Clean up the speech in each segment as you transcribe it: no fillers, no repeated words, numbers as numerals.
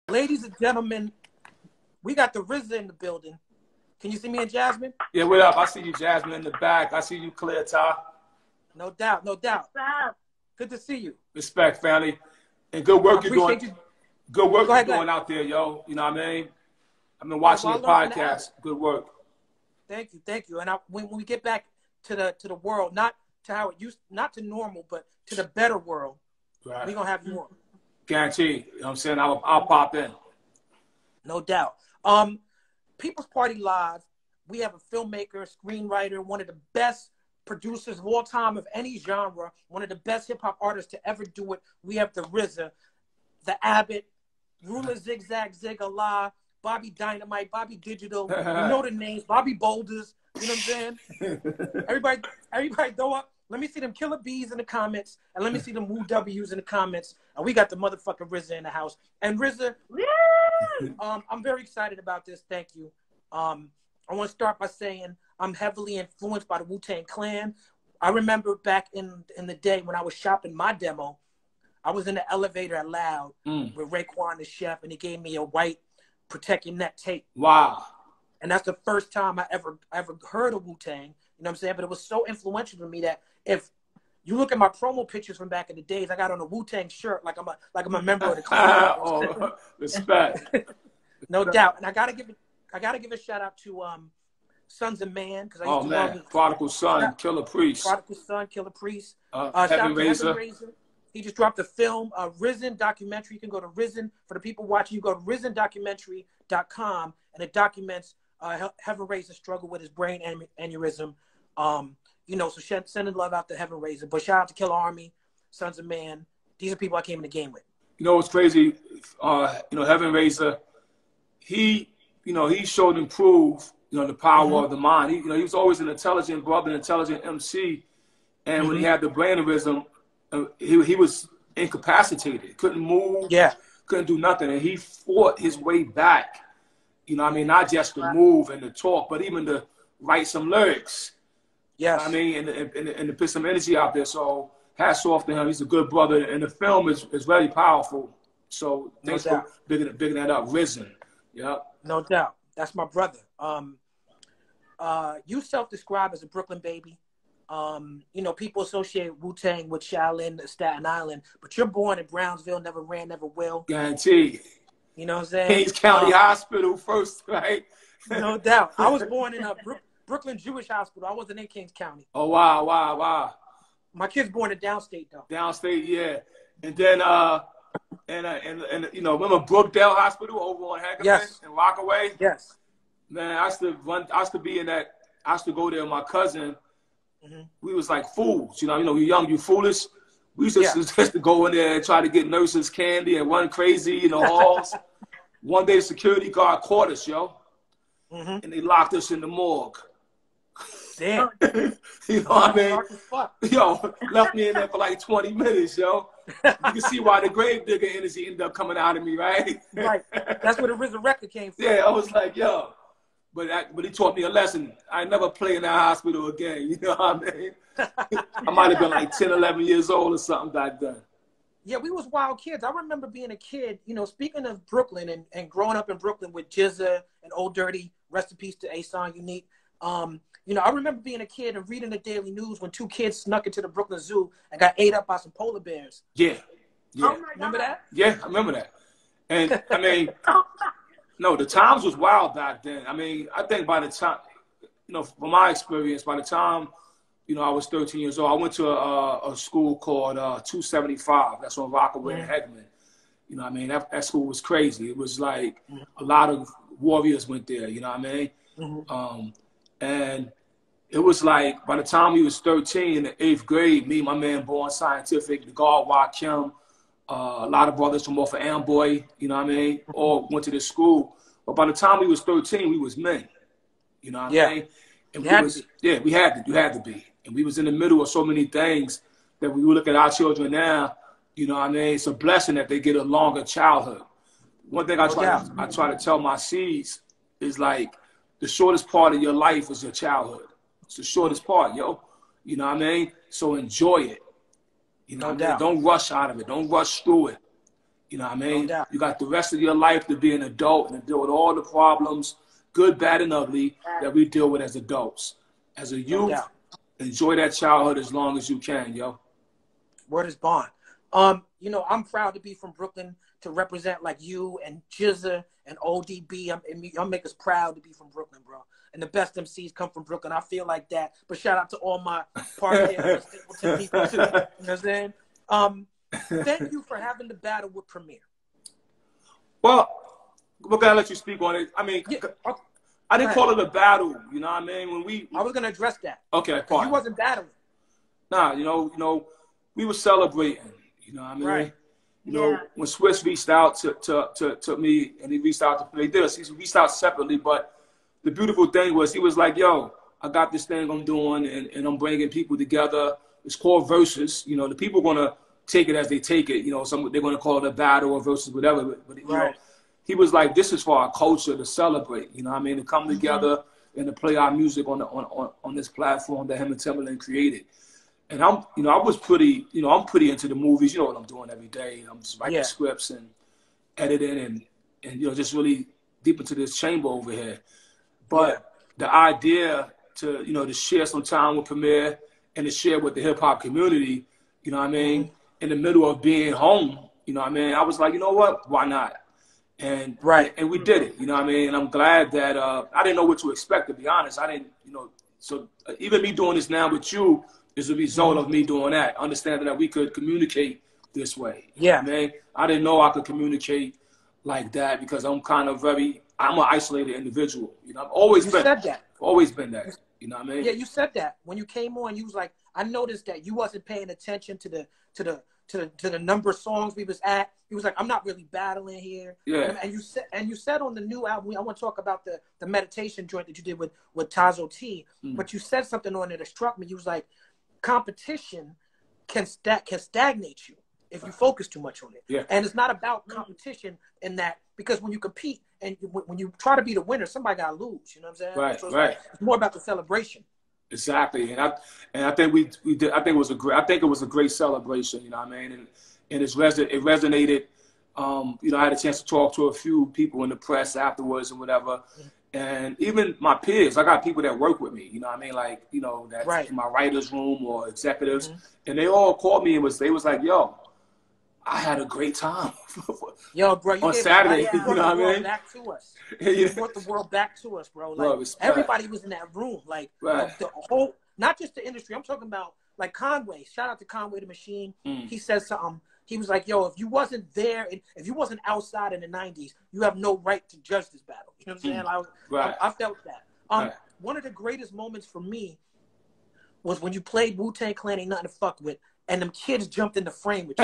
Ladies and gentlemen, we got the RZA in the building. Can you see me and Jasmine? Yeah, what up? I see you, Jasmine, in the back. I see you, Clear, Ty. No doubt, no doubt. Good to see you. Respect, family. And good work you're doing. Good work you're doing out there, yo. You know what I mean? I've been watching your podcast. Good work. Thank you, thank you. And when we get back to the world, not to how it used, not to normal, but to the better world, right, we're gonna have you on. Guaranteed. You know what I'm saying? I'll pop in. No doubt. People's Party Live, we have a filmmaker, screenwriter, one of the best producers of all time of any genre, one of the best hip-hop artists to ever do it. We have the RZA, the Abbott, Ruler Zigzag, Zig-a-La, Bobby Dynamite, Bobby Digital, you know the names, Bobby Boulders, you know what I'm saying? Everybody throw up. Let me see them Killer Bees in the comments, and let me see them Woo W's in the comments. And we got the motherfucking RZA in the house. And RZA, I'm very excited about this. Thank you. I want to start by saying I'm heavily influenced by the Wu-Tang Clan. I remember back in the day when I was shopping my demo, I was in the elevator at Loud with Raekwon the chef, and he gave me a white Protect Your Neck tape. Wow. And that's the first time I ever heard of Wu-Tang. You know what I'm saying? But it was so influential to me that if you look at my promo pictures from back in the days, I got on a Wu-Tang shirt like I'm a member of the Clan. Oh, respect. No doubt. And I gotta give a shout out to Sons of Man, because I used to love Prodigal Son, Killer Priest. Prodigal Son, Killer Priest. Heaven Razor. He just dropped a film, Risen documentary. You can go to Risen. For the people watching, you go to risendocumentary.com, and it documents Heaven Razor's struggle with his brain aneurysm. You know, so sending love out to Heaven Razor. But shout out to Killer Army, Sons of Man. These are people I came in the game with. You know what's crazy? You know, Heaven Razor, he showed and proved, the power of the mind. He was always an intelligent brother, an intelligent MC. And when he had the brain aneurysm, he was incapacitated, couldn't move, couldn't do nothing. And he fought his way back, not just to move and to talk, but even to write some lyrics. Yes. And to put some energy out there. So hats off to him. He's a good brother. And the film is very powerful. So thanks for bigging that up. Risen. Yeah. No doubt. That's my brother. You self-describe as a Brooklyn baby. People associate Wu-Tang with Shaolin, Staten Island, but you're born in Brownsville, never ran, never will. Guaranteed. You know what I'm saying? Kings County Hospital first, right? No doubt. I was born in Brooklyn Jewish Hospital. I wasn't in Kings County. Oh, wow. My kid's born in downstate, though. Downstate, yeah. And then, remember Brookdale Hospital over on Hagerman and Rockaway? Yes. Man, I used to be in that. I used to go there with my cousin. We was like fools, you're young, you foolish. We used to just to go in there and try to get nurses candy and run crazy in the halls. One day, the security guard caught us, and they locked us in the morgue. Damn. You know what I mean? Left me in there for like 20 minutes, You can see why the grave digger energy ended up coming out of me, right? Right. That's where the RZA record came from. Yeah, I was like, But he taught me a lesson. I never play in that hospital again. You know what I mean? I might have been like 10, 11 years old or something back then. Yeah, we was wild kids. I remember being a kid, speaking of Brooklyn and growing up in Brooklyn with Jizza and Old Dirty, rest in peace to Asan Unique. I remember being a kid and reading the Daily News when 2 kids snuck into the Brooklyn Zoo and got ate up by some polar bears. Yeah. Remember that? Yeah, I remember that. And, no, the times was wild back then. I think by the time, from my experience, by the time, I was 13 years old, I went to a school called 275. That's on Rockaway and Heckman. That school was crazy. It was like a lot of warriors went there, and it was like by the time he was 13 in the 8th grade, me, my man, Born Scientific, the guard, Kim, a lot of brothers from off of Amboy, all went to this school. But by the time we was 13, we was men. You know what I mean? And we had to be. And we was in the middle of so many things that we look at our children now, it's a blessing that they get a longer childhood. One thing I try to tell my seeds is like the shortest part of your life is your childhood. It's the shortest part, yo. You know what I mean? So enjoy it. Don't rush out of it. Don't rush through it. You know what I No mean? doubt. You got the rest of your life to be an adult and to deal with all the problems, good, bad, and ugly, that we deal with as adults. As a No youth, doubt. enjoy that childhood as long as you can, yo. Word is bond. You know, I'm proud to be from Brooklyn, to represent like you and Jizza and ODB. Y'all make us proud to be from Brooklyn, bro. And the best MCs come from Brooklyn. I feel like that. But shout out to all my Park Hill, Stapleton people too. You know what I'm saying? Thank you for having the battle with Premier. Well, we're gonna let you speak on it. I mean, Yeah, I didn't call it a battle. You know what I mean? I was gonna address that. Okay, Because you wasn't battling. Nah, you know, we were celebrating. You know what I mean? Right. You know, when Swiss reached out to me, and he reached out to me, he reached out separately, but the beautiful thing was he was like, yo, I got this thing I'm doing, and I'm bringing people together. It's called Versus. You know, the people are going to take it as they take it. You know, they're going to call it a battle or versus whatever. But you know, he was like, this is for our culture to celebrate. You know what I mean? To come together and to play our music on this platform that him and Timberland created. And I was pretty, I'm pretty into the movies. You know what I'm doing every day. I'm just writing scripts and editing and just really deep into this chamber over here. But the idea to share some time with Premier and to share with the hip hop community, you know what I mean, in the middle of being home, you know what I mean, I was like, you know what, why not? And and we did it, you know what I mean? And I'm glad that I didn't know what to expect, to be honest. I didn't, so even me doing this now with you is a result of me doing that, understanding that we could communicate this way. You know what I mean? I didn't know I could communicate like that because I'm I'm an isolated individual. You know, I've always been that. Always been that. You know what I mean? Yeah, you said that when you came on. You was like, I noticed that you wasn't paying attention to the number of songs we was at. He was like, I'm not really battling here. Yeah. And you said on the new album, I want to talk about the meditation joint that you did with Tazo T. But you said something on it that struck me. You was like, competition can stagnate you if you focus too much on it. Yeah. And it's not about competition in that, because when you compete and when you try to be the winner, somebody got to lose. You know what I'm saying? Right, so it's right. Like, it's more about the celebration. Exactly. And I think we did. I think it was a great celebration. You know what I mean? And it resonated. I had a chance to talk to a few people in the press afterwards and whatever. And even my peers, I got people that work with me, you know what I mean? Like, that's in my writer's room or executives. And they all called me and they was like, yo, I had a great time. Yo, bro, you on Saturday, you know what I mean? Back to us. You brought the world back to us, bro. Like, everybody was in that room. Like, the whole, not just the industry. I'm talking about, like, Conway. Shout out to Conway the Machine. He said something. He was like, yo, if you wasn't there, if you wasn't outside in the 90s, you have no right to judge this battle. You know what I'm saying? I felt that. One of the greatest moments for me was when you played Wu-Tang Clan Ain't Nothing to Fuck With, and them kids jumped in the frame with you.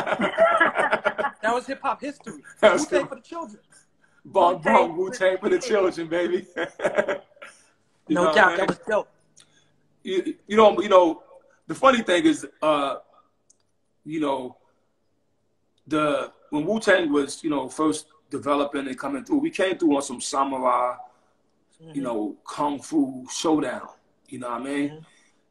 That was hip-hop history. Wu-Tang for the children. Bong bong, Wu-Tang for the children, baby. No doubt, that was dope. You know, the funny thing is, when Wu-Tang was, first developing and coming through, we came through on some samurai, kung fu showdown. You know what I mean?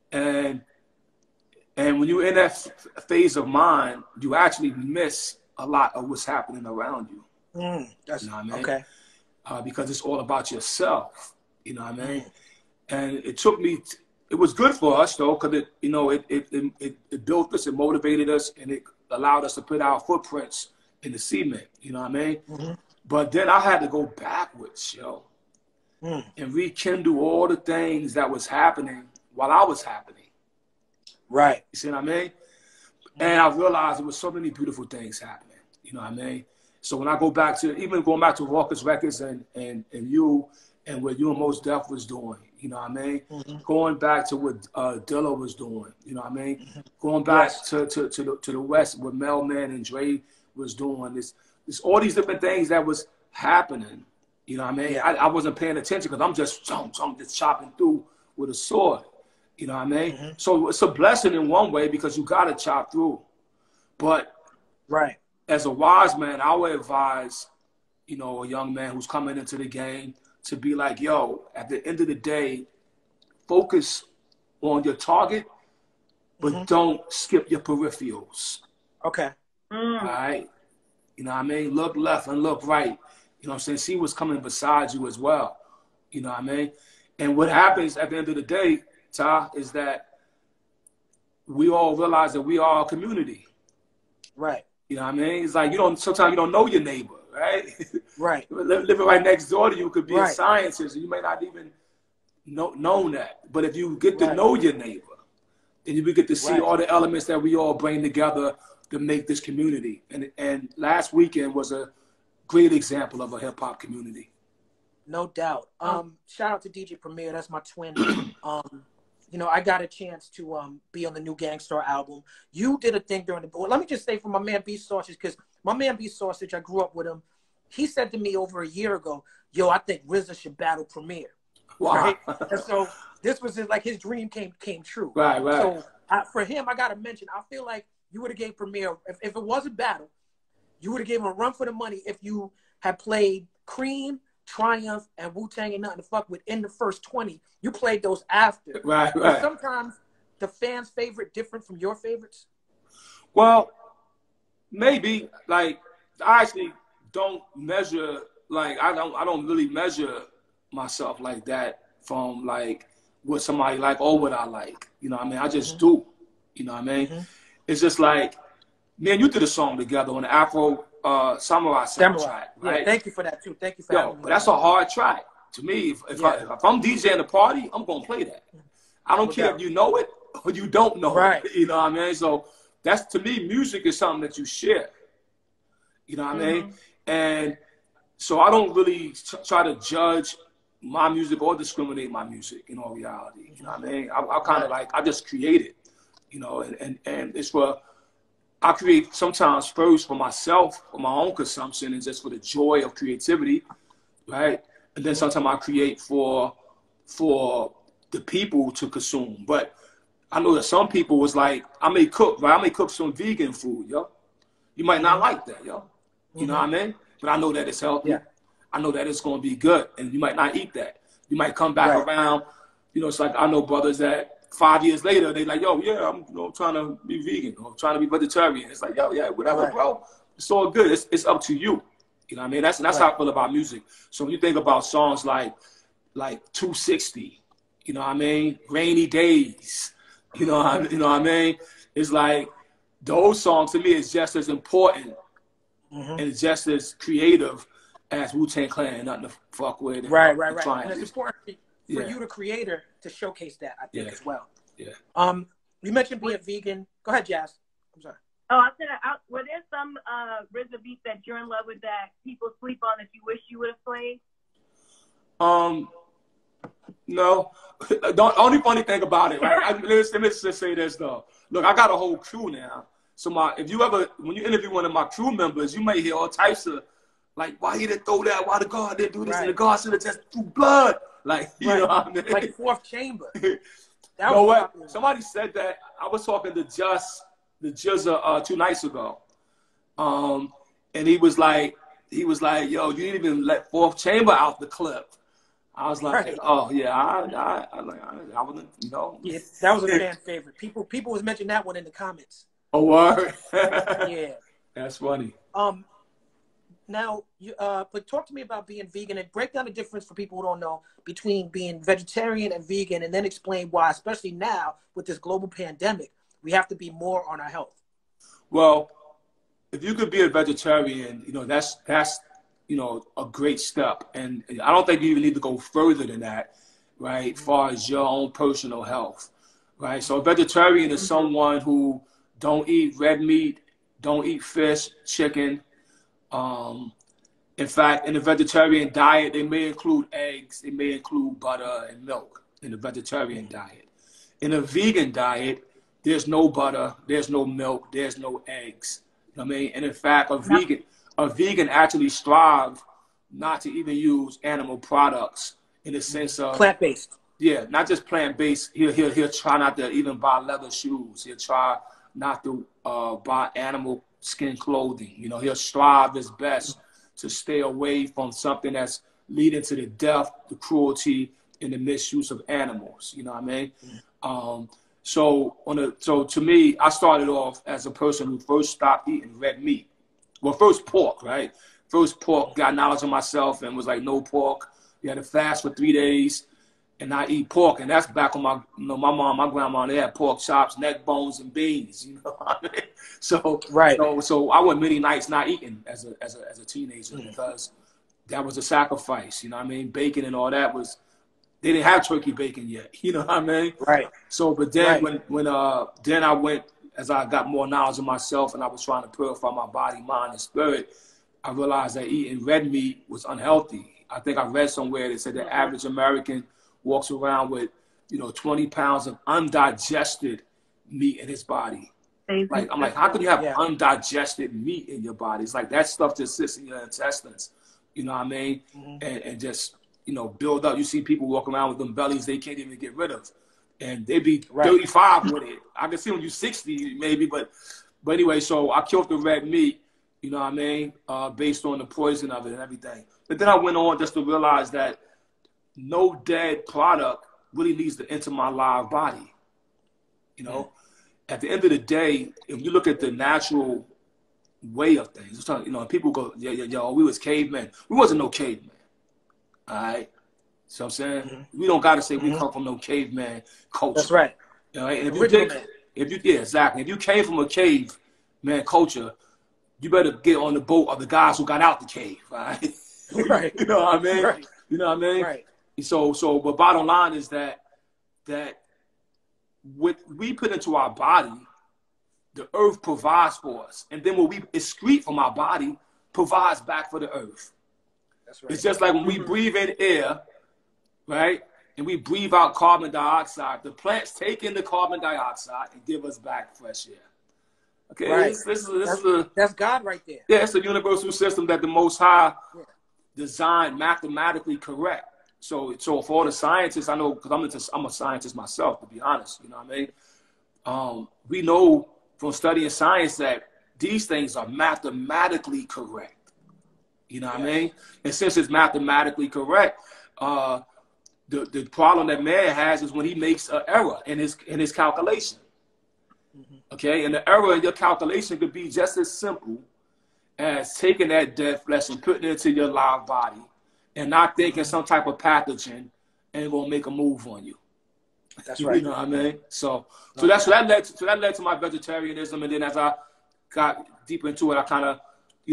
And when you're in that phase of mind, you actually miss a lot of what's happening around you. You know what I mean? Okay. Because it's all about yourself. You know what I mean? And it took me. It was good for us though, because it built us, it motivated us, and it allowed us to put our footprints in the cement. You know what I mean? But then I had to go backwards, and rekindle all the things that was happening while I was happening. Right. You see what I mean? And I realized there was so many beautiful things happening. You know what I mean? So when I go back to, even going back to Raucous Records and you and what you and Mos Def was doing, you know what I mean? Going back to what Dilla was doing, you know what I mean? Going back to the West, what Melman and Dre was doing. This all these different things that was happening. You know what I mean? I wasn't paying attention because I'm just chopping through with a sword. You know what I mean? So it's a blessing in one way because you got to chop through. But as a wise man, I would advise, a young man who's coming into the game to be like, yo, at the end of the day, focus on your target, but don't skip your peripherals. Okay. All right? You know what I mean? Look left and look right. You know what I'm saying? See what's coming beside you as well. You know what I mean? And what happens at the end of the day, Ty, is that we all realize that we are a community. Right. You know what I mean? It's like sometimes you don't know your neighbor, right? Right. Living right next door to you could be a Right. scientist, and you may not even know that. But if you get to know your neighbor, then you get to see all the elements that we all bring together to make this community. And last weekend was a great example of a hip hop community. No doubt. Shout out to DJ Premier. That's my twin. You know, I got a chance to be on the new Gangstar album. You did a thing during the. Well, let me just say for my man B Sausage, because my man B Sausage, I grew up with him. He said to me over a year ago, "Yo, I think RZA should battle Premier." Wow. Right? And so this was like his dream came true. Right. So for him, I got to mention, I feel like you would have gave Premier, if it was a battle, you would have gave him a run for the money if you had played Cream, Triumph, and Wu-Tang Ain't Nothing to Fuck With in the first 20. You played those after. Right. But sometimes the fans' favorite different from your favorites? Well, maybe. Like, I actually don't measure, like, I don't really measure myself like that from, like, what somebody like or what I like. You know what I mean? I just do. You know what I mean? It's just like, me and you did a song together on the Afro Samurai soundtrack, right? Yeah, thank you for that, too. Thank you for having me. But that's a hard track. To me, if I'm DJing the party, I'm going to play that. I don't care if you know it or you don't know it. You know what I mean? So that's, to me, music is something that you share. You know what I mean? And so I don't really try to judge my music or discriminate my music in all reality. You know what I mean? I kind of like, I just create it, you know, and it's for, I create sometimes first for myself, for my own consumption, and just for the joy of creativity, right? And then sometimes I create for the people to consume. But I know that some people was like, I may cook, right? I may cook some vegan food, yo. You might not like that, yo. You know what I mean? But I know that it's healthy. Yeah. I know that it's going to be good, and you might not eat that. You might come back around. You know, it's like I know brothers that 5 years later, they like, yo, yeah, I'm trying to be vegan or trying to be vegetarian. It's like, yo, yeah, whatever, bro. It's all good. It's up to you. You know what I mean? That's how I feel about music. So when you think about songs like 260, you know what I mean? Rainy Days, you know what I mean? It's like those songs to me is just as important and just as creative as Wu-Tang Clan, Nothing to Fuck With. Right. And it's important for you, the creator, to showcase that, I think, as well. Yeah. You mentioned being vegan. Go ahead, Jazz. I'm sorry. Oh, I said, were there some RZA beats that you're in love with that people sleep on that you wish you would have played? No. The only funny thing about it, right? Let me just say this though. Look, I got a whole crew now. So when you interview one of my crew members, you may hear all types of, like, why he didn't throw that? Why the guard didn't do this? And the guard should have just threw blood. Like, you know what I mean? Like Fourth Chamber. That was what? Somebody said that. I was talking to the Jizza 2 nights ago. And he was like, yo, you didn't even let Fourth Chamber out the clip. I was like, oh yeah, I wasn't, you know. Yeah, that was a fan favorite. People was mentioning that one in the comments. Oh, word? Yeah. That's funny. Now, but talk to me about being vegan and break down the difference for people who don't know between being vegetarian and vegan, and then explain why, especially now with this global pandemic, we have to be more on our health. Well, if you could be a vegetarian, you know, that's you know, a great step. And I don't think you even need to go further than that, right, as far as your own personal health, right? So a vegetarian is someone who don't eat red meat, don't eat fish, chicken. In fact, in the vegetarian diet, they may include eggs, they may include butter and milk in the vegetarian diet. In a vegan diet, there's no butter, there's no milk, there's no eggs. You know what I mean? And in fact, a vegan actually strives not to even use animal products in the sense of plant-based. Yeah, not just plant-based. He'll try not to even buy leather shoes. He'll try not to buy animal skin clothing. You know, he'll strive his best to stay away from something that's leading to the death, the cruelty, and the misuse of animals. You know what I mean? So to me, I started off as a person who first stopped eating red meat, well, first pork, right? First pork, got knowledge of myself and was like, no pork. You had to fast for 3 days and not eat pork. And that's back on my, my mom, my grandma, they had pork chops, neck bones, and beans, what I mean? So, right. So I went many nights not eating as a teenager because that was a sacrifice, you know what I mean? Bacon and all that was, they didn't have turkey bacon yet, you know what I mean? Right. So, but then when then I went, as I got more knowledge of myself and I was trying to purify my body, mind, and spirit, I realized that eating red meat was unhealthy. I think I read somewhere that said the average American walks around with, 20 pounds of undigested meat in his body. Like, I'm like, how can you have undigested meat in your body? It's like that stuff just sits in your intestines, you know what I mean? And just, build up. You see people walk around with them bellies they can't even get rid of. And they be 35 with it. I can see when you're 60 maybe, but anyway, so I killed the red meat, you know what I mean, based on the poison of it and everything. But then I went on just to realize that no dead product really needs to enter my live body. At the end of the day, if you look at the natural way of things, people go, yo, we was cavemen. We wasn't no cavemen. All right. So I'm saying we don't got to say we come from no caveman culture. That's right. And exactly. If you came from a caveman culture, you better get on the boat of the guys who got out the cave. Right. Right. You know what I mean? Right. You know what I mean? Right. So, but bottom line is that what we put into our body, the earth provides for us, and then what we excrete from our body provides back for the earth. That's right. It's just like when we breathe in air, right, and we breathe out carbon dioxide. The plants take in the carbon dioxide and give us back fresh air. Okay, right. That's God right there. Yeah, it's a universal system that the Most High designed mathematically correct. So for all the scientists, I know, because I'm a scientist myself, to be honest, you know what I mean? We know from studying science that these things are mathematically correct. You know what I mean? And since it's mathematically correct, the problem that man has is when he makes an error in his calculation. Okay, and the error in your calculation could be just as simple as taking that dead flesh and putting it into your live body and not thinking some type of pathogen ain't gonna make a move on you. That's right. You know what I mean? So that led to my vegetarianism, and then as I got deeper into it, I kind of,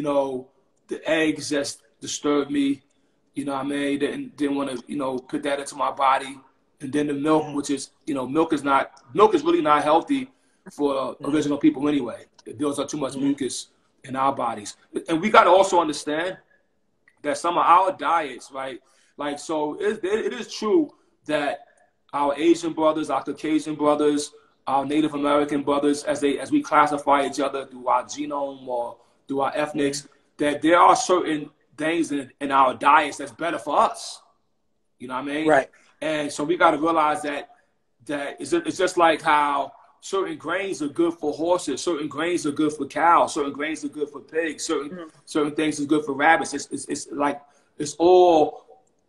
the eggs just disturbed me. You know what I mean? Didn't want to, put that into my body. And then the milk, which is, milk is really not healthy for original people anyway. It builds up too much mucus in our bodies. And we got to also understand that some of our diets, right? Like, so it is true that our Asian brothers, our Caucasian brothers, our Native American brothers, as we classify each other through our genome or through our ethnics, that there are certain things in our diets that's better for us. You know what I mean? Right. And so we got to realize that it's just like how certain grains are good for horses, certain grains are good for cows, certain grains are good for pigs, certain things are good for rabbits. It's like it's all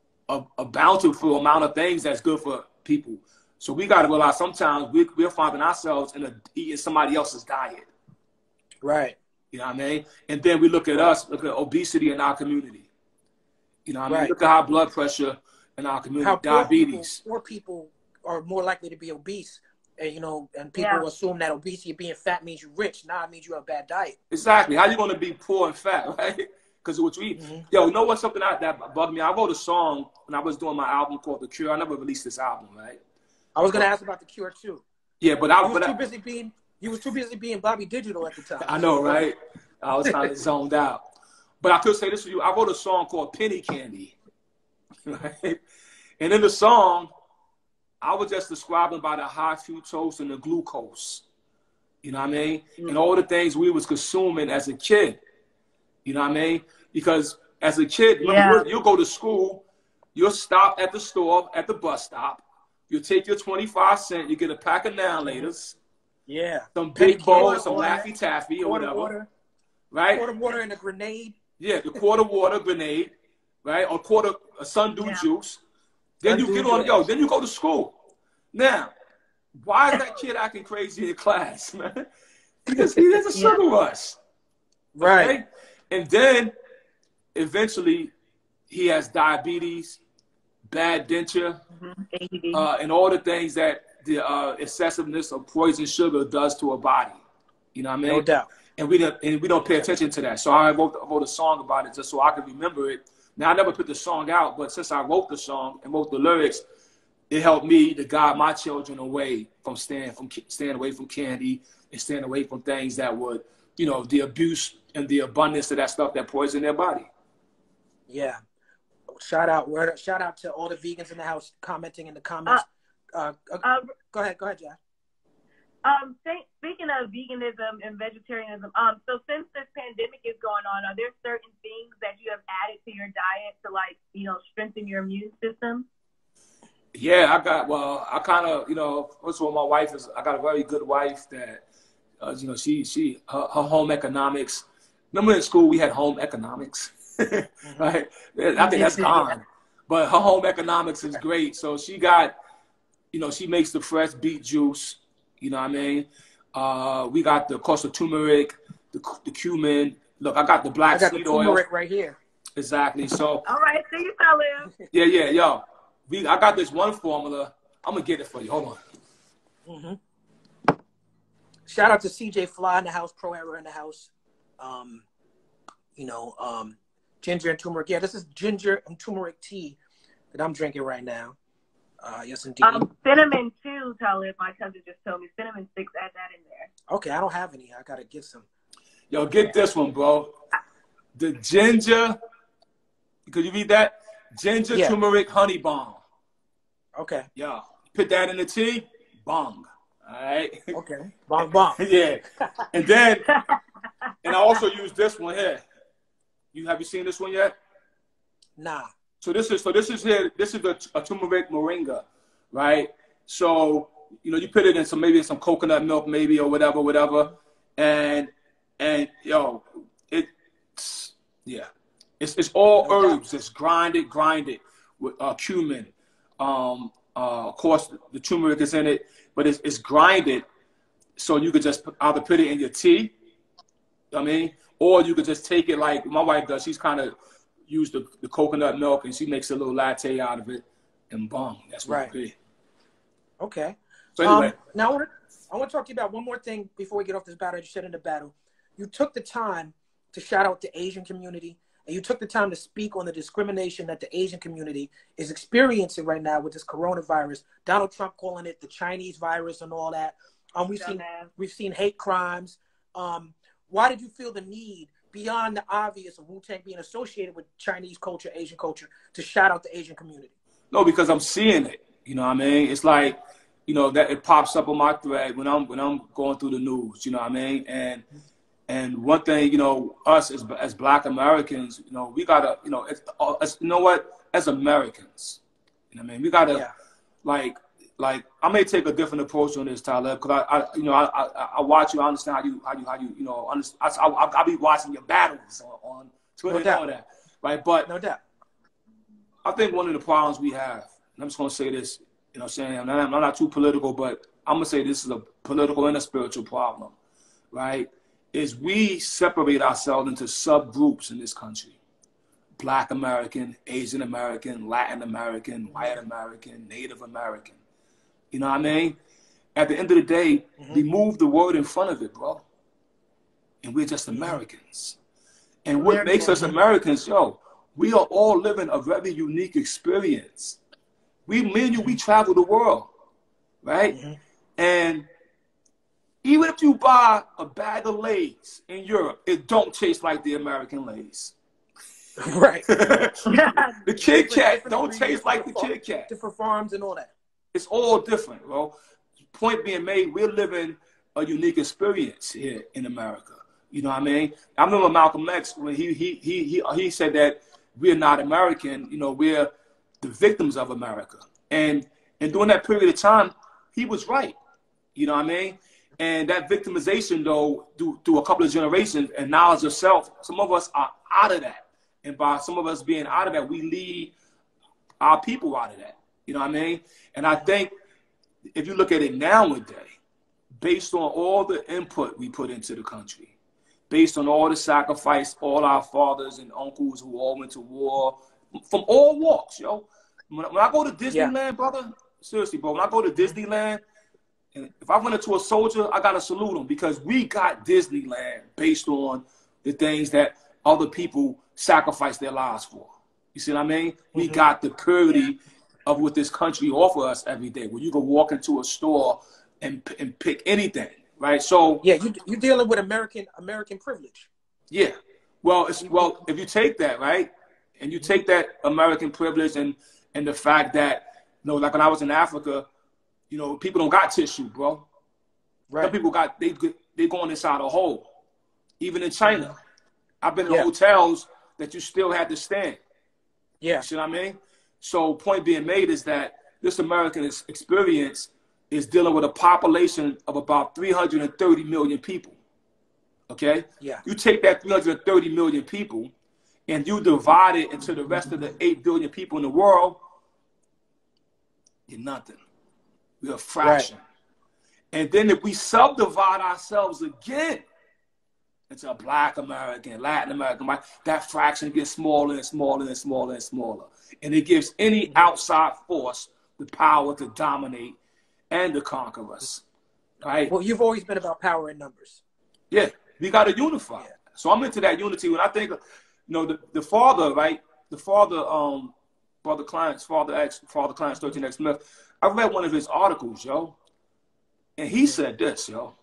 a bountiful amount of things that's good for people. So we got to realize sometimes we're finding ourselves eating somebody else's diet. Right. You know what I mean? And then we look at obesity in our community. You know what I mean? Look at high blood pressure in our community, how diabetes. Poor people are more likely to be obese. And, and people assume that obesity, being fat, means you're rich. Nah, it means you have a bad diet. Exactly. How you going to be poor and fat, right? Because what you eat. Yo, you know what's something that bugged me? I wrote a song when I was doing my album called The Cure. I never released this album, right? I was going to ask about The Cure, too. Yeah, but you was too busy being Bobby Digital at the time. I know, right? I was kind of zoned out. But I could say this to you. I wrote a song called Penny Candy. Right? And in the song, I was just describing about the high fructose and the glucose. You know what I mean? And all the things we was consuming as a kid. You know what I mean? Because as a kid, you'll go to school, you'll stop at the store, at the bus stop, you'll take your 25 cents, you get a pack of Now-Laters, some big bowls, some Laffy Taffy or whatever. Water, right? Quarter water and a grenade. Yeah, the quarter water grenade, right? Or quarter Sundew juice. Then you get on, then you go to school. Now, why is that kid acting crazy in class, man? Because he has a sugar rush. Right. Okay? And then eventually he has diabetes, bad denture, and all the things that the excessiveness of poison sugar does to a body. You know what I mean? No doubt. And we don't pay attention to that. So I wrote a song about it just so I could remember it. Now, I never put the song out, but since I wrote the song and wrote the lyrics, it helped me to guide my children away from staying away from candy and staying away from things that would, you know, the abuse and the abundance of that stuff that poison their body. Yeah. Shout out to all the vegans in the house commenting in the comments. Go ahead, Jack. Speaking of veganism and vegetarianism, so since this pandemic is going on, are there certain things that you have added to your diet to, like, you know, strengthen your immune system? Yeah, I kind of, you know, first of all, I got a very good wife that, you know, her home economics. Remember in school we had home economics, right? I think that's gone, but her home economics is great. So she got, you know, she makes the fresh beet juice. You know what I mean? We got of course, the turmeric, the cumin. Look, I got the black seed oil. I got the turmeric right here. Exactly. So. All right, see you, Talib. Yeah, yo. I got this one formula. I'm gonna get it for you. Hold on. Shout out to CJ Fly in the house, Pro Era in the house. You know, ginger and turmeric. Yeah, this is ginger and turmeric tea that I'm drinking right now. Yes, indeed. Cinnamon too, Talib. My cousin just told me cinnamon sticks. Add that in there. Okay, I don't have any. I gotta get some. Yo, get this one, bro. The ginger. Could you read that? Ginger, turmeric, honey bomb. Okay. Yeah. Put that in the tea. Bong. All right. Okay. Bong. Yeah. And then, and I also use this one here. Have you seen this one yet? Nah. So this is a turmeric moringa, right? So, you know, you put it in maybe some coconut milk, maybe, or whatever. And yo, it's all herbs. It's grinded with cumin. Of course, the turmeric is in it, but it's grinded, so you could just either put it in your tea, I mean, or you could just take it like my wife does. She's kind of used the coconut milk and she makes a little latte out of it, and boom, that's what it be. Okay. So anyway, now I want to talk to you about one more thing before we get off this battle. You said in the battle, you took the time to shout out the Asian community. And you took the time to speak on the discrimination that the Asian community is experiencing right now with this coronavirus. Donald Trump calling it the Chinese virus and all that. We've seen hate crimes. Why did you feel the need, beyond the obvious of Wu-Tang being associated with Chinese culture, Asian culture, to shout out the Asian community? No, because I'm seeing it. You know what I mean? It's like, you know, that it pops up on my thread when I'm going through the news. You know what I mean? And one thing, you know, us as Black Americans, you know, we gotta, you know, you know what? As Americans, you know what I mean? We gotta, like, I may take a different approach on this, Talib, because I watch you. I understand how you, you know, I'll be watching your battles on Twitter and all that, right? But no doubt, I think one of the problems we have, and I'm just gonna say this, you know, what I'm saying I'm not too political, but I'm gonna say this is a political and a spiritual problem, right? Is we separate ourselves into subgroups in this country. Black American, Asian American, Latin American, white American, Native American. You know what I mean? At the end of the day, we move the word in front of it, bro. And we're just Americans. And what makes us Americans, yo, we are all living a very unique experience. Me and you, we travel the world, right? And even if you buy a bag of Lay's in Europe, it don't taste like the American Lay's. Right. The Kit Kat don't taste like the Kit Kat. Different farms and all that. It's all different, bro. Point being made, we're living a unique experience here in America. You know what I mean? I remember Malcolm X when he said that we're not American. You know, we're the victims of America. And during that period of time, he was right. You know what I mean? And that victimization, though, through a couple of generations and knowledge of self, some of us are out of that. And by some of us being out of that, we lead our people out of that. You know what I mean? And I think if you look at it nowadays, based on all the input we put into the country, based on all the sacrifice, all our fathers and uncles who all went to war, from all walks, yo. When I go to Disneyland, brother, seriously, bro, when I go to Disneyland, and if I run into a soldier, I got to salute him, because we got Disneyland based on the things that other people sacrifice their lives for. You see what I mean? We got the purity of what this country offers us every day, where you can walk into a store and pick anything, right? So yeah, you're dealing with American privilege. Yeah. Well, if you take that, right, and you take that American privilege and the fact that, like when I was in Africa, people don't got tissue, bro. Right. Some people they going inside a hole. Even in China, I've been in Yeah. hotels that you still had to stand. Yeah. You see what I mean? So point being made is that this American experience is dealing with a population of about 330 million people. Okay? Yeah. You take that 330 million people and you divide it into the rest of the 8 billion people in the world, you're nothing. We're a fraction. Right. And then if we subdivide ourselves again into a Black American, Latin American, that fraction gets smaller and smaller and smaller and smaller. And it gives any outside force the power to dominate and to conquer us. Right? Well, you've always been about power in numbers. Yeah, we got to unify. Yeah. So I'm into that unity. When I think of, the father, right? The father, Father Clarence 13X Smith, I read one of his articles, yo. And he said this, yo.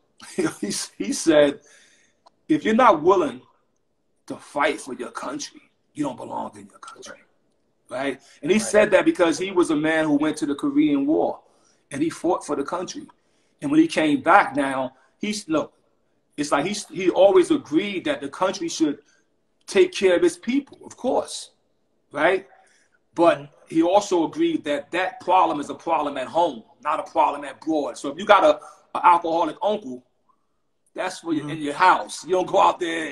he said, if you're not willing to fight for your country, you don't belong in your country, right? And he said that because he was a man who went to the Korean War, and he fought for the country. And when he came back now, it's like he always agreed that the country should take care of its people, of course, right? But he also agreed that that problem is a problem at home, not a problem abroad. So if you got an alcoholic uncle, that's for in your house. You don't go out there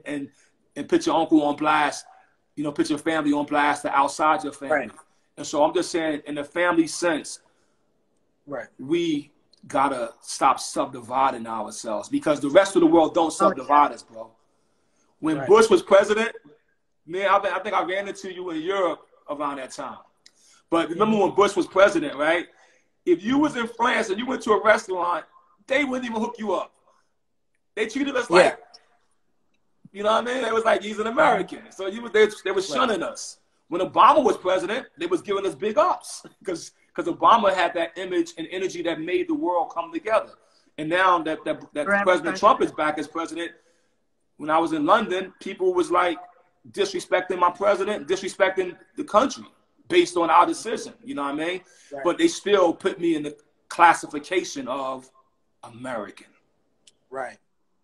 and put your uncle on blast, put your family on blast outside your family. Right. And so I'm just saying, in the family sense, right, we gotta stop subdividing ourselves, because the rest of the world don't subdivide us, bro. When Bush was president, man, I think I ran into you in Europe around that time. But remember when Bush was president, right? If you was in France and you went to a restaurant, they wouldn't even hook you up. They treated us like, you know what I mean? They was like, he's an American. So they were shunning us. When Obama was president, they was giving us big ups, because Obama had that image and energy that made the world come together. And now that President Trump is back as president, when I was in London, people was like disrespecting my president, disrespecting the country based on our decision. You know what I mean? Right. But they still put me in the classification of American. Right.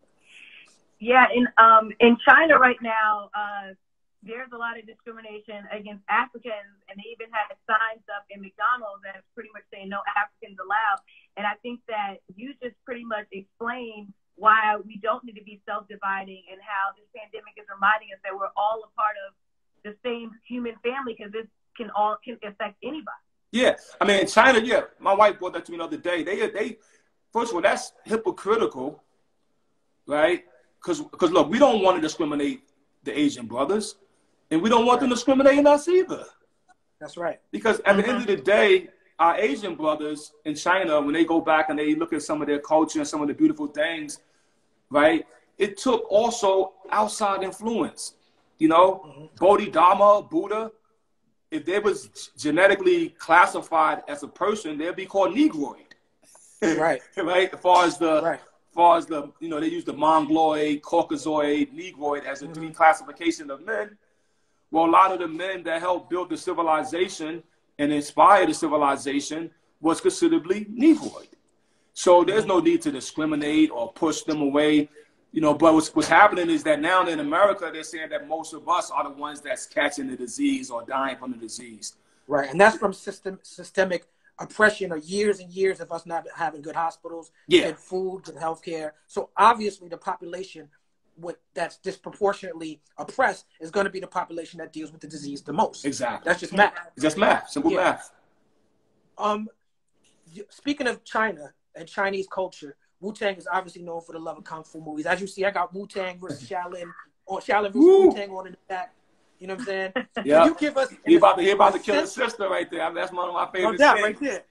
Yeah, in China right now, there's a lot of discrimination against Africans, and they even have signs up in McDonald's that's pretty much saying no Africans allowed. And I think that you just pretty much explained why we don't need to be self-dividing, and how this pandemic is reminding us that we're all a part of the same human family, because this can affect anybody. Yeah, I mean, in China, my wife brought that to me the other day. They first of all, that's hypocritical, right? Because look, we don't want to discriminate the Asian brothers, and we don't want them discriminating us either. That's right. Because at the end of the day, our Asian brothers in China, when they go back and they look at some of their culture and some of the beautiful things, right? It took also outside influence, Bodhidharma, Buddha. If they was genetically classified as a person, they'd be called Negroid. Right. Right? As far as the, they use the Mongoloid, Caucasoid, Negroid as the three classification of men. Well, a lot of the men that helped build the civilization and inspire the civilization was considerably Negroid. So there's no need to discriminate or push them away, but what's happening is that now in America, they're saying that most of us are the ones that's catching the disease or dying from the disease. Right, and that's from systemic oppression, or years and years of us not having good hospitals, good food, good health care. So obviously the population that's disproportionately oppressed is going to be the population that deals with the disease the most. Exactly. That's just math. Just math. Simple math. Speaking of China and Chinese culture, Wu-Tang is obviously known for the love of Kung Fu movies. As you see, I got Wu-Tang versus Shaolin, or Shaolin versus Wu-Tang on in the back. You know what I'm saying? Yeah. Can you give us... He about to kill his sister right there. I mean, that's one of my favorite No doubt, scenes. right there.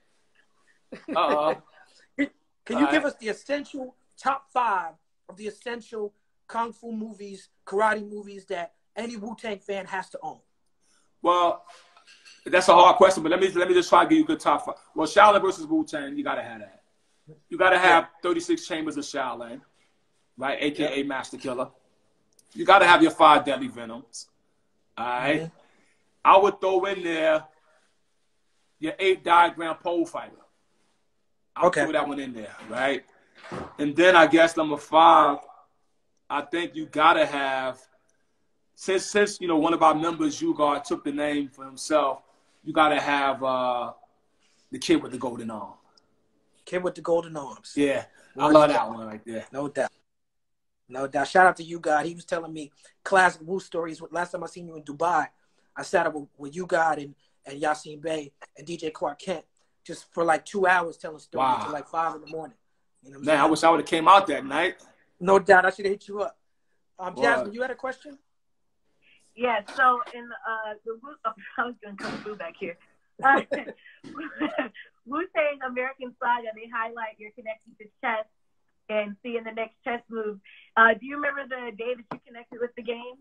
Can you give us the essential top 5 of the essential Kung Fu movies, karate movies that any Wu-Tang fan has to own? Well, that's a hard question, but let me just try to give you a good top 5. Well, Shaolin versus Wu-Tang, you got to have that. You got to have 36 Chambers of Shaolin, right? AKA Master Killer. You got to have your 5 Deadly Venoms. All right. I would throw in there your 8 Diagram Pole Fighter. I'll throw that one in there, right? And then I guess number 5, I think you got to have, since you know, one of our members, Ugard, took the name for himself, you got to have the Kid with the Golden Arm. Kid with the Golden Arms. Yeah, I love that one right there. No doubt. No doubt. Shout out to you, God. He was telling me classic Wu stories. Last time I seen you in Dubai, I sat up with you, God, and Yasin Bey and DJ Clark Kent just for like 2 hours telling stories until like 5 in the morning. You know what I'm saying? I wish I would have came out that night. No doubt. I should have hit you up. Jasmine, you had a question? Yeah, so in the Wu, I was doing Kung Fu back here. Wu-Tang American Saga, they highlight your connection to chess and seeing the next chess move. Do you remember the day that you connected with the game?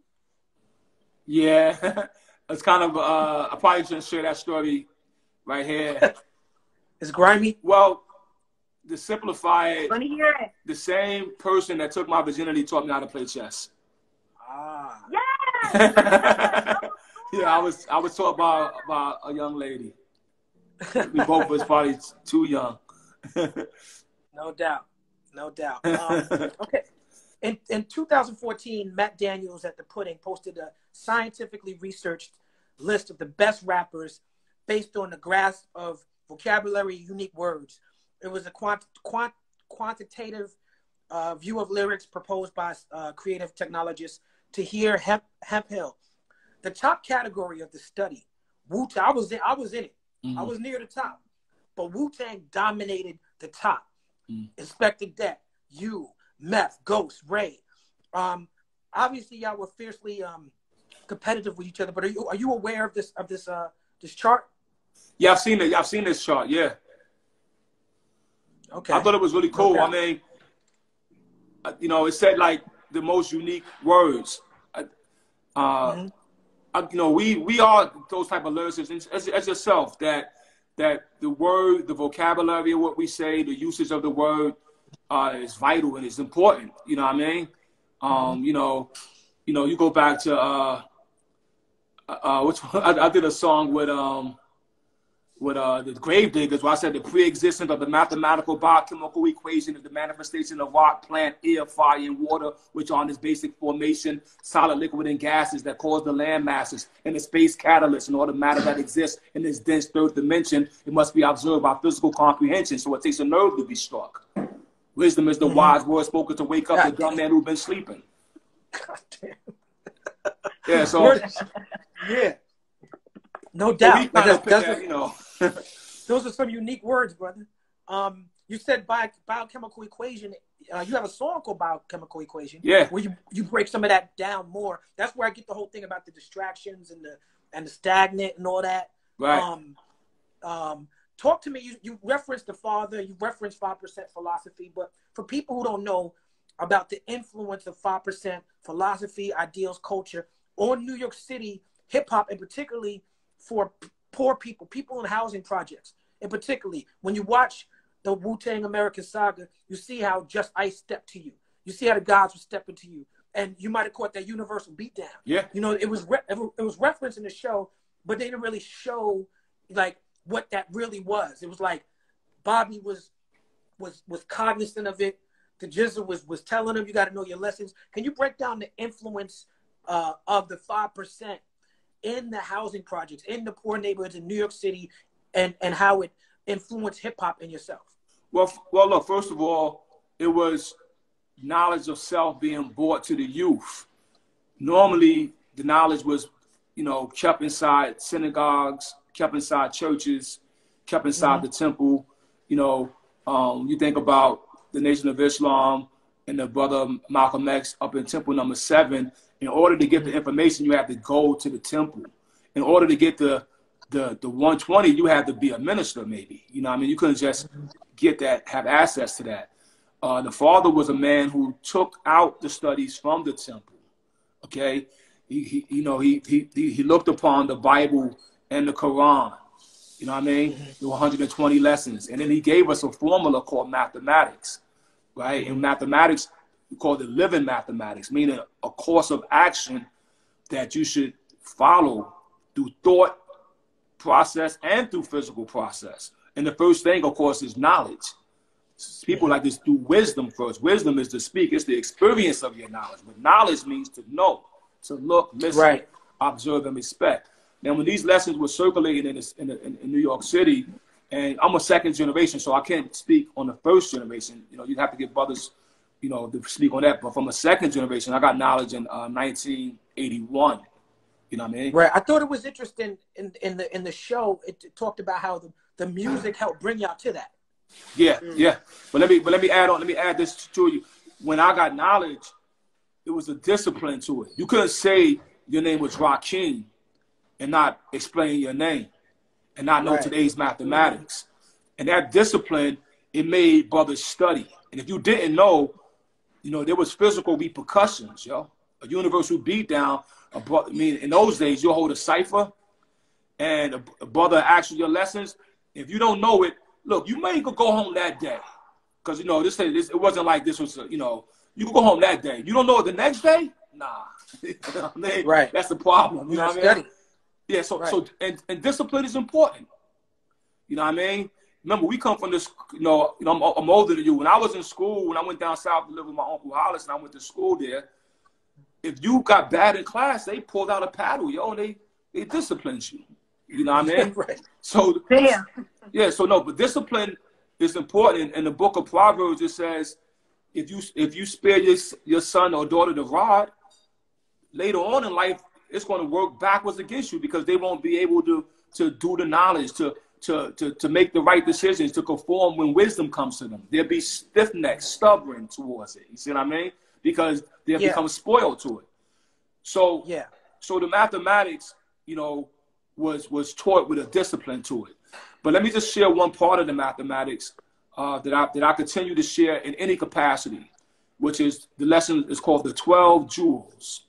Yeah, it's kind of, I probably shouldn't share that story right here. It's grimy? Well, to simplify it, Let me hear it. The same person that took my virginity taught me how to play chess. Ah. Yes! Yeah, I was taught by a young lady. We both was probably too young. No doubt. No doubt. Okay. In 2014, Matt Daniels at The Pudding posted a scientifically researched list of the best rappers based on the grasp of vocabulary, unique words. It was a quantitative view of lyrics proposed by creative technologists to hear Hemp Hill. The top category of the study, Wu-Tang, I was in it. Mm-hmm. I was near the top. But Wu-Tang dominated the top. Inspector Deck, you, Meth, Ghost, Ray. Obviously, y'all were fiercely competitive with each other. But are you aware of this chart? Yeah, I've seen it. I've seen this chart. Yeah. Okay. I thought it was really cool. I mean, you know, it said like the most unique words. You know, we are those type of lyricists as yourself that the word, the vocabulary of what we say, the usage of the word is vital and it's important. You know what I mean? You know, you go back to which one? I did a song with the Gravediggers, where I said the pre-existence of the mathematical biochemical equation is the manifestation of rock, plant, air, fire, and water, which are in this basic formation, solid, liquid, and gases that cause the land masses and the space catalyst and all the matter that exists in this dense third dimension. It must be observed by physical comprehension, so it takes a nerve to be struck. Wisdom is the wise word spoken to wake up the dumb man who's been sleeping. God damn. Yeah, so... yeah. No doubt. You know. Those are some unique words, brother. You said biochemical equation. You have a song called Biochemical Equation. Yeah. Where you break some of that down more. That's where I get the whole thing about the distractions and the stagnant and all that. Right. Talk to me. You referenced the father. You referenced 5% philosophy. But for people who don't know about the influence of 5% philosophy, ideals, culture on New York City hip hop, and particularly for poor people in housing projects. And particularly, when you watch the Wu-Tang American Saga, you see how Just Ice stepped to you. You see how the gods were stepping to you. And you might have caught that universal beatdown. Yeah. You know, it was referenced in the show, but they didn't really show, like, what that really was. It was like Bobby was cognizant of it. The Jizzle was telling him, you got to know your lessons. Can you break down the influence of the 5% in the housing projects, in the poor neighborhoods in New York City, and how it influenced hip-hop and yourself? Well, look, first of all, it was knowledge of self being brought to the youth. Normally, the knowledge was, you know, kept inside synagogues, kept inside churches, kept inside the temple. You know, you think about the Nation of Islam and the brother Malcolm X up in temple number 7. In order to get the information, you have to go to the temple. In order to get the 120, you had to be a minister, maybe. You know what I mean? You couldn't just get that, have access to that. The father was a man who took out the studies from the temple. Okay, he looked upon the Bible and the Quran. You know what I mean? There were 120 lessons, and then he gave us a formula called mathematics, right? In mathematics, we call it living mathematics, meaning a course of action that you should follow through thought process and through physical process. And the first thing, of course, is knowledge. People like this do wisdom first. Wisdom is to speak. It's the experience of your knowledge. But knowledge means to know, to look, listen, observe, and respect. Now, when these lessons were circulating in New York City, and I'm a second generation, so I can't speak on the first generation. You know, you'd have to get brothers, you know, to speak on that. But from a second generation, I got knowledge in 1981. You know what I mean? Right. I thought it was interesting in the show. It talked about how the music helped bring y'all to that. Yeah, yeah. But let me add on. Let me add this to you. When I got knowledge, it was a discipline to it. You couldn't say your name was Rakim and not explain your name and not know today's mathematics. And that discipline, it made brothers study. And if you didn't know, you know, there was physical repercussions, yo. A universal beatdown. I mean, in those days, you'll hold a cipher and a brother asks you your lessons. If you don't know it, look, you may go home that day. Because, you know, this it wasn't like this was, you know, you can go home that day. You don't know it the next day? Nah. You know what I mean? Right. That's the problem. You know what I mean? Yeah, so and discipline is important. You know what I mean? Remember, we come from this, I'm older than you. When I was in school, when I went down south to live with my Uncle Hollis and I went to school there, if you got bad in class, they pulled out a paddle, yo, and they disciplined you. You know what I mean? Right. So, but discipline is important. In the book of Proverbs, it says, if you spare your son or daughter the rod, later on in life, it's going to work backwards against you because they won't be able to do the knowledge, to make the right decisions, to conform when wisdom comes to them. They'll be stiff-necked, stubborn towards it. You see what I mean? Because they'll become spoiled to it. So, so the mathematics, you know, was taught with a discipline to it. But let me just share one part of the mathematics that I continue to share in any capacity, which is the lesson is called the 12 jewels.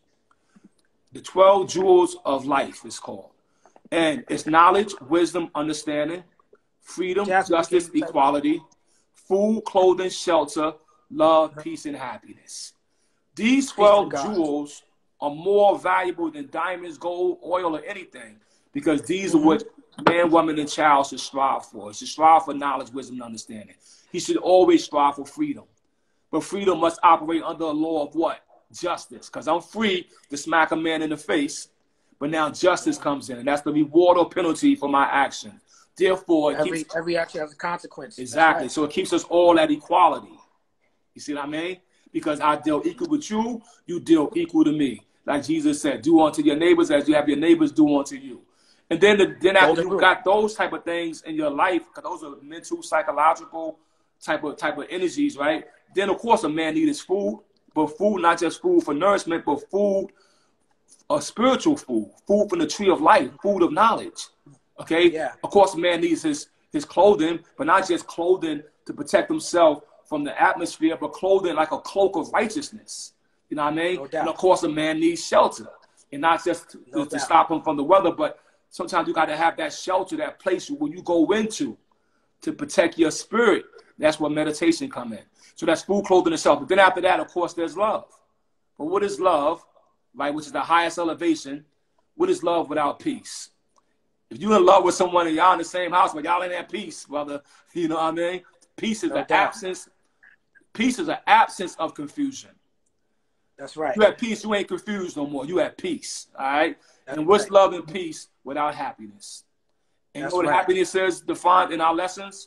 The 12 jewels of life is called. And it's knowledge, wisdom, understanding, freedom, justice, equality, food, clothing, shelter, love, peace, and happiness. These 12 jewels are more valuable than diamonds, gold, oil, or anything, because these are what man, woman, and child should strive for. He should strive for knowledge, wisdom, and understanding. He should always strive for freedom. But freedom must operate under a law of what? Justice. Because I'm free to smack a man in the face, but now justice comes in, and that's the reward or penalty for my action. Therefore, every action has a consequence. Exactly. So it keeps us all at equality. You see what I mean? Because I deal equal with you, you deal equal to me. Like Jesus said, do unto your neighbors as you have your neighbors do unto you. And then after you got those type of things in your life, because those are mental, psychological type of energies, right? Then of course a man needs food, but food, not just food for nourishment, but food, spiritual food from the tree of life, food of knowledge. Okay? Yeah. Of course a man needs his clothing, but not just clothing to protect himself from the atmosphere, but clothing like a cloak of righteousness. You know what I mean? No doubt. And of course a man needs shelter. And not just to stop him from the weather, but sometimes you got to have that shelter, that place where you go into to protect your spirit. That's where meditation come in. So that's food, clothing, and shelter. But then after that, of course, there's love. But what is love, right, which is the highest elevation? What is love without peace? If you're in love with someone and y'all in the same house, but y'all ain't at peace, brother, you know what I mean? Peace is an absence. Peace is an absence of confusion. That's right. You at peace, you ain't confused no more. You at peace, all right? And what's love and peace without happiness? And you know what happiness is defined in our lessons?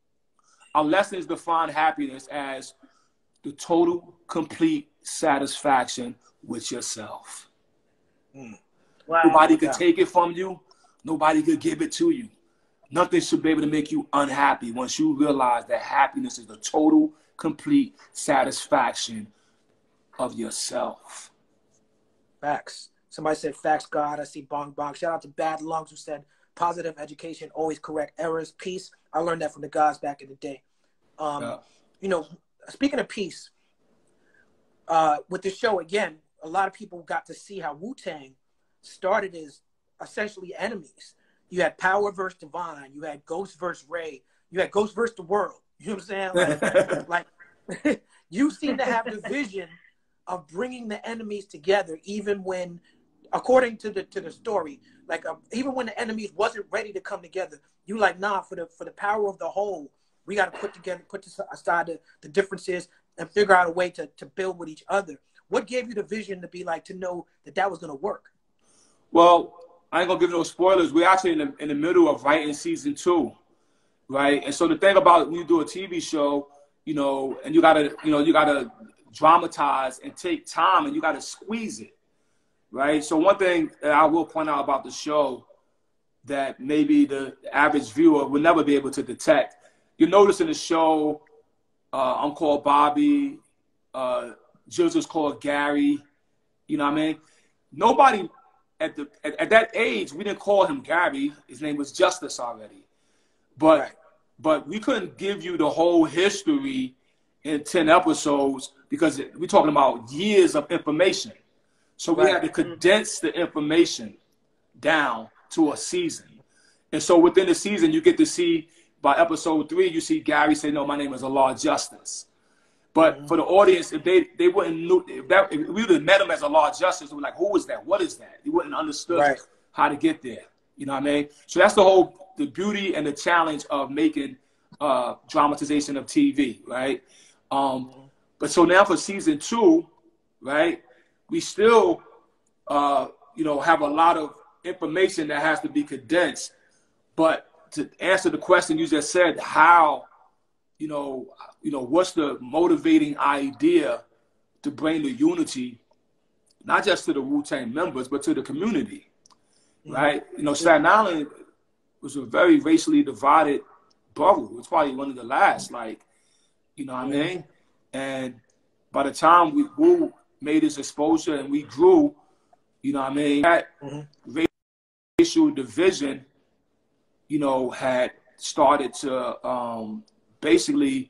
Our lessons define happiness as the total, complete satisfaction with yourself. Wow. Nobody could take it from you. Nobody could give it to you. Nothing should be able to make you unhappy once you realize that happiness is the total complete satisfaction of yourself. Facts. Somebody said facts, God. I see Bong Bong. Shout out to Bad Lungs who said positive education, always correct errors. Peace. I learned that from the guys back in the day. You know, speaking of peace, with the show, again, a lot of people got to see how Wu-Tang started as essentially enemies. You had Power versus Divine. You had Ghost versus Ray. You had Ghost versus the World. You know what I'm saying? Like you seem to have the vision of bringing the enemies together, even when, according to the story, like even when the enemies wasn't ready to come together, you like, nah, for the power of the whole, we got to put aside the differences and figure out a way to build with each other. What gave you the vision to be like, to know that was going to work? Well, I ain't gonna give no spoilers. We're actually in the middle of writing season 2, right? And so the thing about when you do a TV show, you know, and you gotta dramatize and take time, and you gotta squeeze it, right? So one thing that I will point out about the show that maybe the average viewer will never be able to detect. You notice in the show, I'm called Bobby, Jules is called Gary. You know what I mean? Nobody at that age, we didn't call him Gary. His name was Justice already. But we couldn't give you the whole history in 10 episodes because we're talking about years of information. So we had to condense the information down to a season. And so within the season, you get to see, by episode 3, you see Gary say, no, my name is Allah Justice. But for the audience, if they wouldn't know, if we would have met him as Allah Justice, we're like, who is that? What is that? They wouldn't understood how to get there. You know what I mean? So that's the beauty and the challenge of making dramatization of TV, right? But so now for season 2, right, we still, have a lot of information that has to be condensed. But to answer the question you just said, how, what's the motivating idea to bring the unity, not just to the Wu-Tang members, but to the community, right? Staten Island was a very racially divided borough. It was probably one of the last, you know what I mean? And by the time Wu made his exposure and we grew, you know what I mean, that racial division, had started to basically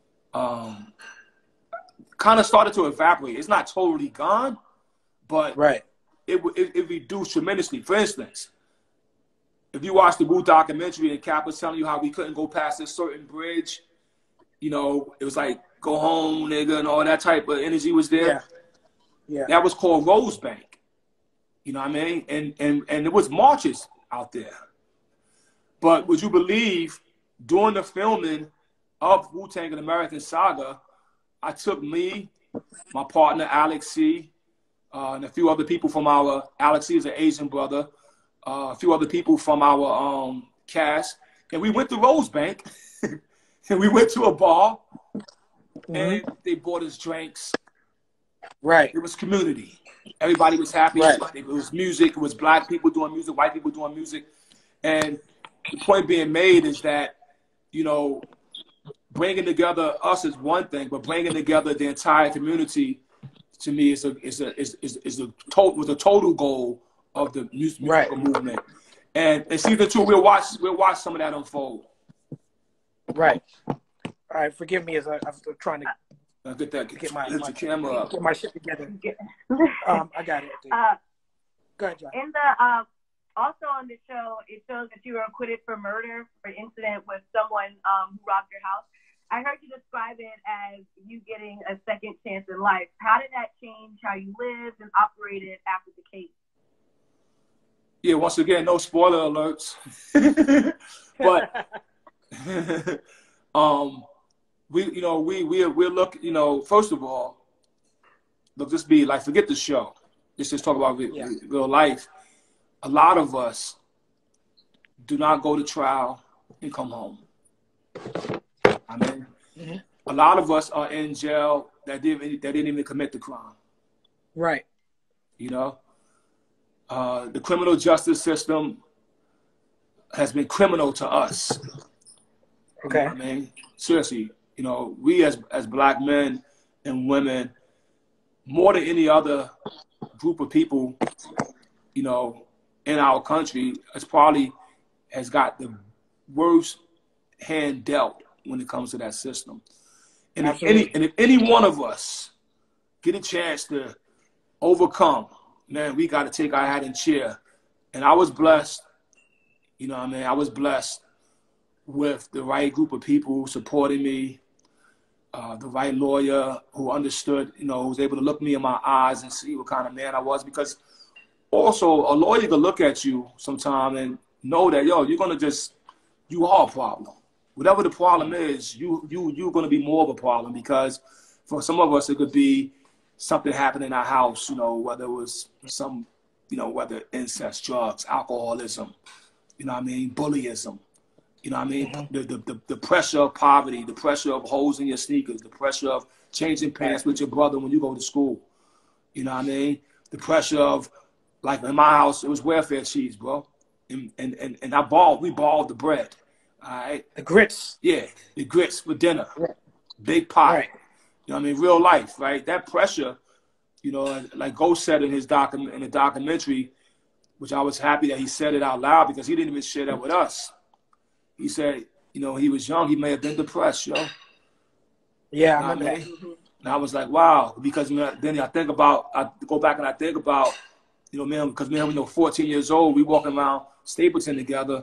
kind of started to evaporate. It's not totally gone, but it reduced tremendously. For instance, if you watch the Wu documentary and Cap was telling you how we couldn't go past a certain bridge, it was like, go home, nigga, and all that type of energy was there. Yeah. That was called Rosebank. You know what I mean? And it was marches out there. But would you believe, during the filming of Wu-Tang and American Saga, I took me, my partner Alex C, and a few other people from Alex C is an Asian brother, a few other people from our cast, and we went to Rosebank, and we went to a bar, and they bought us drinks. Right. It was community. Everybody was happy. Right. It was music. It was black people doing music, white people doing music. And the point being made is that, bringing together us is one thing, but bringing together the entire community, to me, was a total goal of the musical movement. And in season 2, we'll watch some of that unfold. Right. All right. Forgive me as I'm trying to get my camera up. Get my shit together. I got it. Go ahead, John. In the also on the show, it shows that you were acquitted for murder for an incident with someone who robbed your house. I heard you describe it as you getting a second chance in life. How did that change how you lived and operated after the case? Yeah, once again, no spoiler alerts. But we're looking, first of all, look, just be like, forget the show. Let's just talk about real life. A lot of us do not go to trial and come home. I mean, a lot of us are in jail that didn't even commit the crime. Right. The criminal justice system has been criminal to us. Okay. I mean, seriously, You know, we as black men and women, more than any other group of people, you know, in our country, has got the worst hand dealt when it comes to that system. And if any one of us get a chance to overcome, man, we got to take our hat and cheer. And I was blessed, you know what I mean? I was blessed with the right group of people supporting me, the right lawyer who understood, you know, who was able to look me in my eyes and see what kind of man I was. Because also a lawyer can look at you sometime and know that, yo, you're going to you are a problem. Whatever the problem is, you're going to be more of a problem, because for some of us, it could be something happened in our house, you know, whether it was whether incest, drugs, alcoholism, you know what I mean, bullyism, you know what I mean, the pressure of poverty, the pressure of holes in your sneakers, the pressure of changing pants with your brother when you go to school, you know what I mean, the pressure of, like in my house, it was welfare cheese, bro, and we balled the bread. All right. The grits. Yeah, the grits for dinner. Right. Big pot. Right. You know what I mean? Real life, right? That pressure, you know, like Ghost said in the documentary, which I was happy that he said it out loud, because he didn't even share that with us. He said, you know, he was young, he may have been depressed, yo. Yeah, you know I remember that. And I was like, wow, because then I go back and I think about, you know, man, because man, we know 14 years old, we walking around Stapleton together.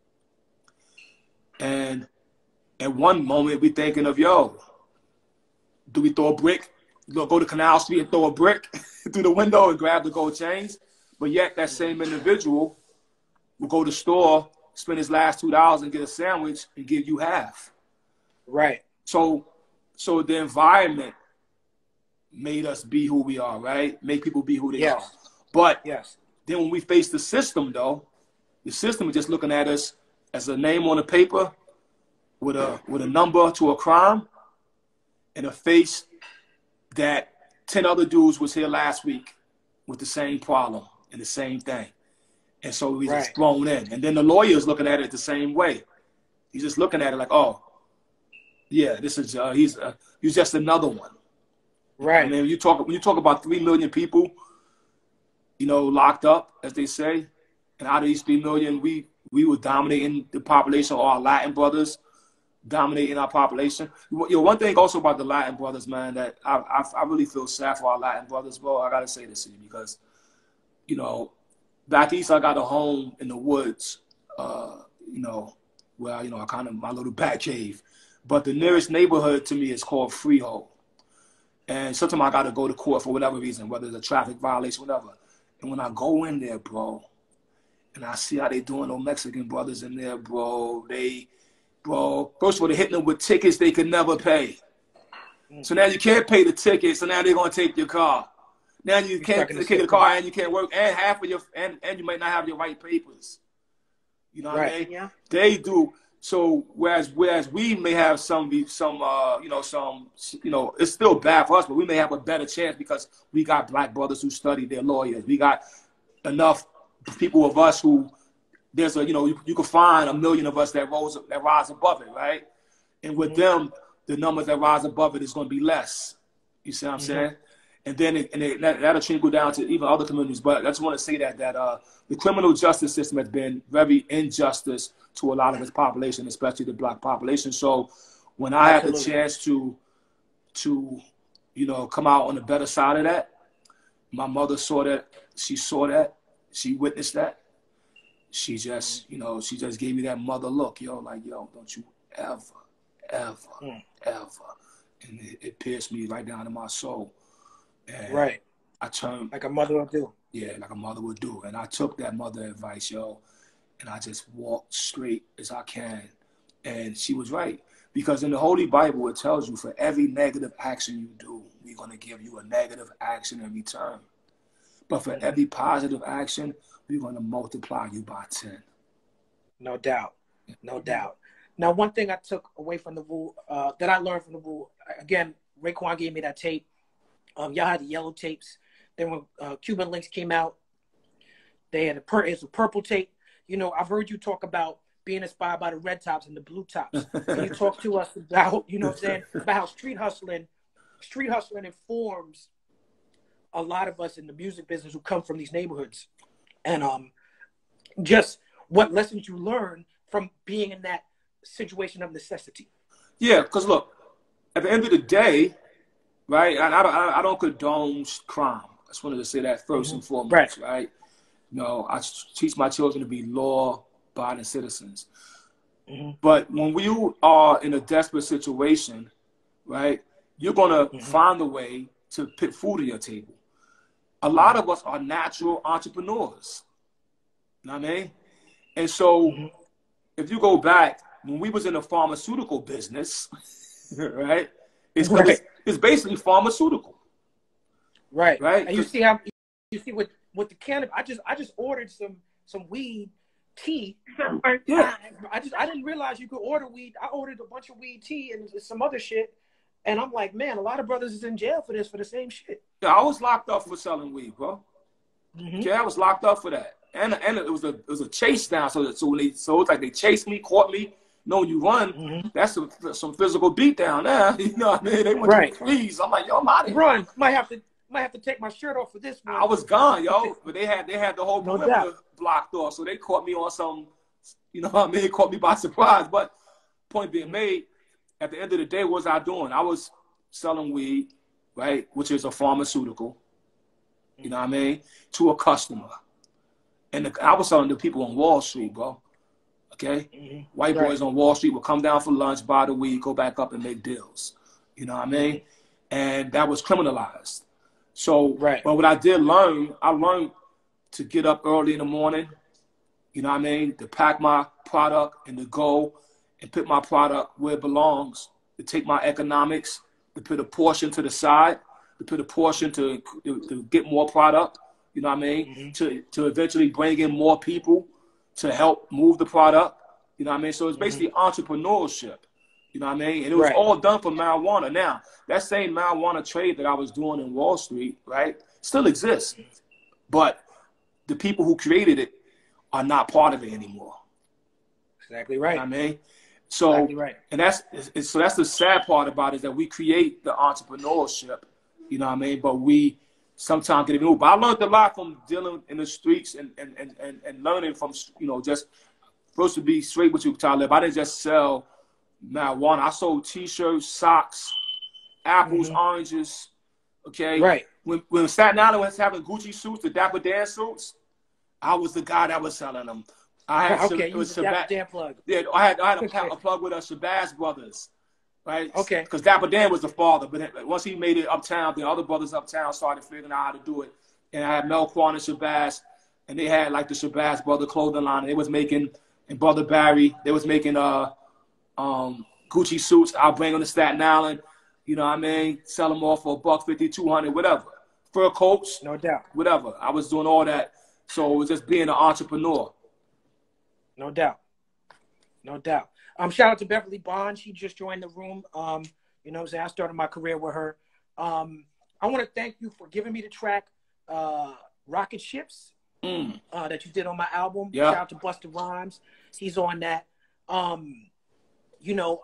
And at one moment, we thinking of, yo, do we throw a brick? Go to Canal Street and throw a brick through the window and grab the gold chains? But yet that same individual will go to the store, spend his last $2 and get a sandwich and give you half. Right. So the environment made us be who we are, right? Make people be who they are. But then when we face the system, though, the system is just looking at us as a name on a paper with a number to a crime, and a face that 10 other dudes was here last week with the same problem and the same thing. And so we just thrown in. And then the lawyer is looking at it the same way. He's just looking at it like, oh, yeah, this is he's just another one. Right. I mean, when you talk about 3 million people, you know, locked up, as they say, and out of these 3 million, we were dominating the population, or our Latin brothers dominating our population. You know, one thing also about the Latin brothers, man, that I really feel sad for our Latin brothers, bro. I gotta say this to you, because, you know, back east, I got a home in the woods, you know, where, you know, I kind of my little bat cave. But the nearest neighborhood to me is called Freehold. And sometimes I got to go to court for whatever reason, whether it's a traffic violation, whatever. And when I go in there, bro, and I see how they doing those Mexican brothers in there, bro, first of all, they're hitting them with tickets they could never pay. So now you can't pay the ticket, so now they're going to take your car. Now you can't take the car, and you can't work, and half of your, and you might not have your right papers. You know what I mean? Yeah. They do. So whereas we may have some, it's still bad for us, but we may have a better chance because we got black brothers who study, they're lawyers. We got enough people of us who there's you can find 1 million of us that rise above it, right? And with them, the numbers that rise above it is going to be less. You see what I'm saying? And then that'll trickle down to even other communities. But I just want to say that the criminal justice system has been very injustice to a lot of its population, especially the black population. So when I had the chance to come out on the better side of that, my mother saw that. She saw that. She witnessed that. She just gave me that mother look, like, don't you ever, and it pierced me right down to my soul. And I turned like a mother would do. Yeah, like a mother would do. And I took that mother advice, and I just walked straight as I can. And she was right. Because in the Holy Bible, it tells you for every negative action you do, we're going to give you a negative action in return. But for every positive action, we're going to multiply you by 10. No doubt. No doubt. Now, one thing I took away from the Wu, that I learned from the Wu, again, Raekwon gave me that tape. Y'all had the yellow tapes. Then when Cuban Links came out, they had it's a purple tape. I've heard you talk about being inspired by the red tops and the blue tops. And you talk to us about, you know what I'm saying, about how street hustling informs a lot of us in the music business who come from these neighborhoods. And just what lessons you learn from being in that situation of necessity. Yeah, because look, at the end of the day, right, I don't condone crime. I just wanted to say that first and foremost, right? You know, I teach my children to be law-abiding citizens. But when you are in a desperate situation, right, you're going to find a way to put food on your table. A lot of us are natural entrepreneurs. You know what I mean? And so if you go back, when we was in the pharmaceutical business, right, it's basically pharmaceutical. Right. Right. And you see with the cannabis, I just ordered some weed tea. Yeah. I didn't realize you could order weed. I ordered a bunch of weed tea and some other shit. And I'm like, man, a lot of brothers is in jail for the same shit. Yeah, I was locked up for selling weed, bro. Yeah, I was locked up for that. And it was a chase down. So it's like they chased me, caught me. You know, when you run, that's some physical beat down there. You know what I mean? They want you to freeze. I'm like, yo, I'm out of here. Run. Might have to take my shirt off for this one. I was gone, yo. But they had the whole perimeter blocked off. So they caught me on some, you know what I mean? Caught me by surprise. But point being made, at the end of the day, what was I doing? I was selling weed, right, which is a pharmaceutical, you know what I mean, to a customer. And I was selling to people on Wall Street, bro. Okay? White boys on Wall Street would come down for lunch, buy the weed, go back up and make deals. You know what I mean? And that was criminalized. So but what I did learn, I learned to get up early in the morning, you know what I mean, to pack my product and to go and put my product where it belongs, to take my economics, to put a portion to the side, to put a portion to get more product, you know what I mean, to eventually bring in more people to help move the product, you know what I mean? So it's basically entrepreneurship, you know what I mean? And it was all done for marijuana. Now, that same marijuana trade that I was doing in Wall Street, right, still exists. But the people who created it are not part of it anymore. Exactly right. You know what I mean? So, and that's the sad part about it, is that we create the entrepreneurship, you know what I mean? But we sometimes get it moved. But I learned a lot from dealing in the streets and learning from, you know, just first to be straight with you, Talib. I didn't just sell marijuana. I sold T-shirts, socks, apples, oranges. Okay. Right. When Staten Island was having Gucci suits, the Dapper Dan suits, I was the guy that was selling them. I had it was Dapper Dan plug. Yeah, I had a plug with Shabazz Brothers, right? Okay. Because Dapper Dan was the father, but once he made it uptown, the other brothers uptown started figuring out how to do it. And I had Melquan and Shabazz, and they had like the Shabazz Brother clothing line. And they was making, and Brother Barry, they was making Gucci suits. I'll bring them to Staten Island, you know what I mean? Sell them off for $150, $200, whatever. Fur coats, no doubt, whatever. I was doing all that. So it was just being an entrepreneur. No doubt. No doubt. Shout out to Beverly Bond. She just joined the room. You know what I'm saying? I started my career with her. I want to thank you for giving me the track Rocket Ships that you did on my album. Yeah. Shout out to Busta Rhymes. He's on that. You know,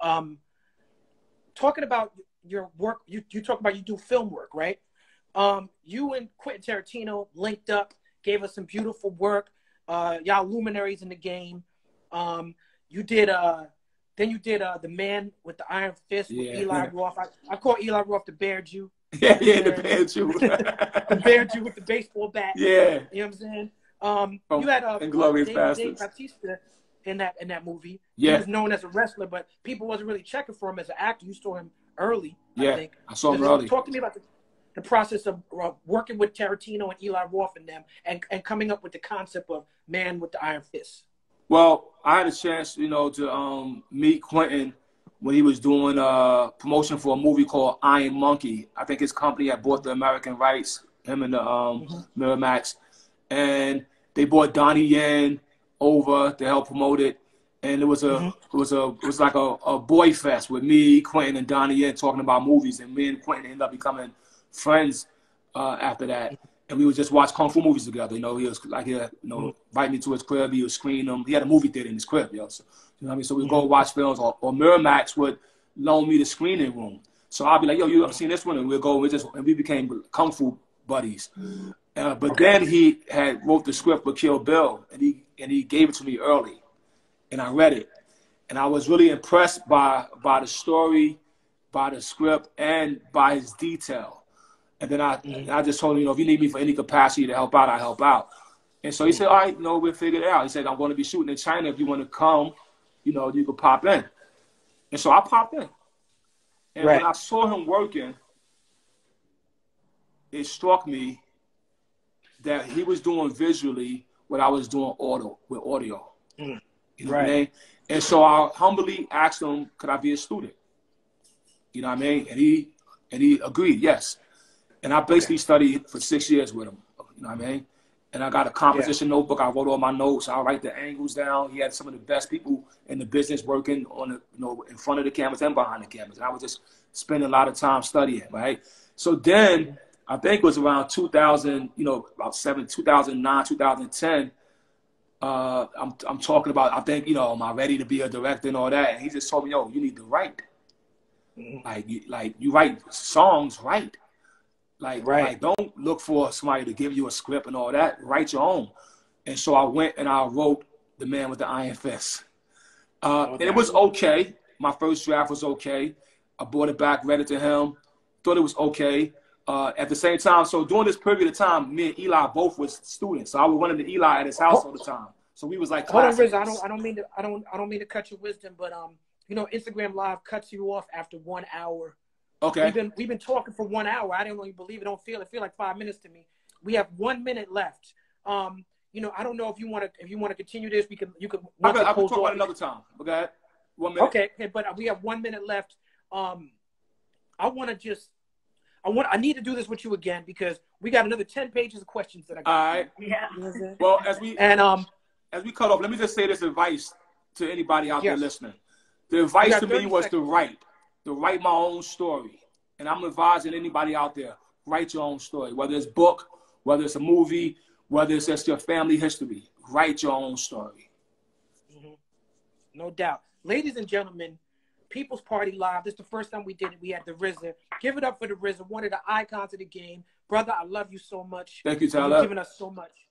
talking about your work, you talk about you do film work, right? You and Quentin Tarantino linked up, gave us some beautiful work. Y'all luminaries in the game. You did then you did The Man with the Iron Fist with Eli Roth. I call Eli Roth the Bear Jew. Yeah, the Bear Jew. The Bear Jew with the baseball bat. Yeah. You know what I'm saying? You had Dave Bautista in that movie. Yeah. He was known as a wrestler, but people wasn't really checking for him as an actor. You saw him early, I think. I saw him early. Talk to me about the process of working with Tarantino and Eli Roth and them and coming up with the concept of Man with the Iron Fist. Well, I had a chance, you know, to meet Quentin when he was doing promotion for a movie called Iron Monkey. I think his company had bought the American rights, him and the Miramax. And they brought Donnie Yen over to help promote it. And it was like a boy fest with me, Quentin, and Donnie Yen talking about movies. And me and Quentin ended up becoming friends after that. and we would just watch kung fu movies together. You know, he was like, invite me to his crib. He would screen them. He had a movie theater in his crib, yo. So, you know what I mean? So we'd go watch films, or Miramax would loan me the screening room. So I'll be like, yo, you ever seen this one? And we'll go, and we became kung fu buddies. But then he had wrote the script for Kill Bill, and he gave it to me early, and I read it, and I was really impressed by the story, by the script, and by his detail. And then I just told him, you know, if you need me for any capacity to help out, I help out. And so he said, all right, you know, we'll figure it out. He said, I'm going to be shooting in China. If you want to come, you know, you could pop in. And so I popped in. And when I saw him working, it struck me that he was doing visually what I was doing with audio. You know what I mean? And so I humbly asked him, could I be a student? You know what I mean? And he agreed, yes. And I basically studied for 6 years with him. You know what I mean? And I got a composition notebook. I wrote all my notes. I write the angles down. He had some of the best people in the business working on the, you know, in front of the cameras and behind the cameras. And I was just spending a lot of time studying, right? So then I think it was around 2000, you know, about 2009, 2010. I'm talking about, I think, you know, am I ready to be a director and all that? And he just told me, yo, you need to write. Like you write songs, write. Like, don't look for somebody to give you a script and all that. Write your own. And so I went and I wrote The Man with the Iron Fist. And it was okay. My first draft was okay. I brought it back, read it to him. Thought it was okay. At the same time, so during this period of time, me and Eli both was students. So I was running to Eli at his house all the time. So we was like classmates. Hold on, RZA. I don't mean to cut your wisdom, but you know, Instagram Live cuts you off after 1 hour. Okay. We've been talking for 1 hour. I didn't really believe it. Don't feel it. Feel like 5 minutes to me. We have 1 minute left. You know, I don't know if you want to continue this. You could. I can talk about it another time. Okay. 1 minute. Okay, but we have 1 minute left. I need to do this with you again because we got another 10 pages of questions that I got. All right. Yeah. You know what I'm saying? Well, as we cut off, let me just say this advice to anybody out there listening. The advice to me was to write my own story. And I'm advising anybody out there, write your own story. Whether it's book, whether it's a movie, whether it's just your family history, write your own story. No doubt. Ladies and gentlemen, People's Party Live. This is the first time we did it. We had the RZA. Give it up for the RZA, one of the icons of the game. Brother, I love you so much. Thank you, Tyler. You've given us so much.